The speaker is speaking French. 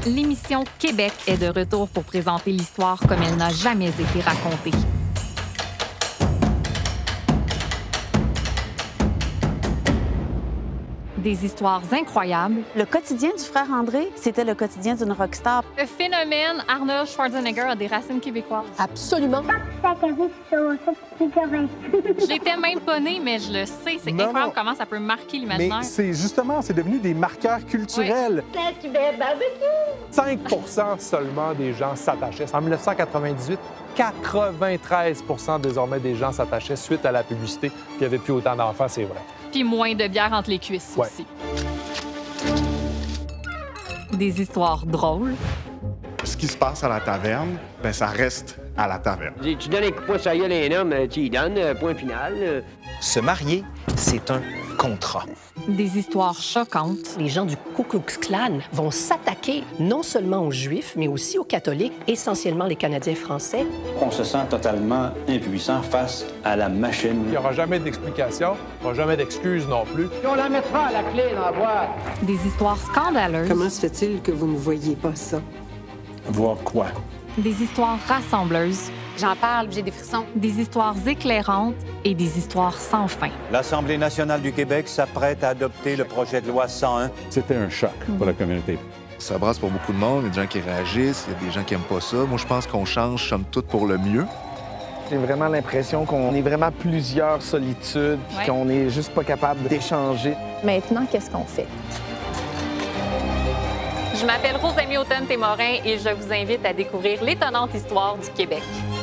L'émission Québec est de retour pour présenter l'histoire comme elle n'a jamais été racontée. Des histoires incroyables. Le quotidien du frère André, c'était le quotidien d'une rockstar. Le phénomène Arnold Schwarzenegger a des racines québécoises. Absolument. Je l'étais même pas née, mais je le sais. C'est incroyable comment ça peut marquer l'imaginaire. Mais c'est justement, c'est devenu des marqueurs culturels. Oui. 5 seulement des gens s'attachaient. En 1998, 93 désormais des gens s'attachaient suite à la publicité. Puis il n'y avait plus autant d'enfants, c'est vrai. Puis moins de bière entre les cuisses aussi. Des histoires drôles. Ce qui se passe à la taverne, ben ça reste à la taverne. Tu donnes un coup de poing sur la gueule à un homme, tu y donnes, point final. Se marier, c'est un contrat. Des histoires choquantes. Les gens du Ku Klux Klan vont s'attaquer non seulement aux Juifs, mais aussi aux catholiques, essentiellement les Canadiens français. On se sent totalement impuissant face à la machine. Il n'y aura jamais d'explication, il n'y aura jamais d'excuses non plus. Puis on la mettra à la clé dans la boîte. Des histoires scandaleuses. Comment se fait-il que vous ne voyez pas ça? Voir quoi? Des histoires rassembleuses. J'en parle, j'ai des frissons. Des histoires éclairantes et des histoires sans fin. L'Assemblée nationale du Québec s'apprête à adopter le projet de loi 101. C'était un choc pour la communauté. Ça brasse pour beaucoup de monde, il y a des gens qui réagissent, il y a des gens qui n'aiment pas ça. Moi, je pense qu'on change, somme toute, pour le mieux. J'ai vraiment l'impression qu'on est vraiment plusieurs solitudes, puis qu'on n'est juste pas capable d'échanger. Maintenant, qu'est-ce qu'on fait? Je m'appelle Rosamie Automne-Témorin et je vous invite à découvrir l'étonnante histoire du Québec.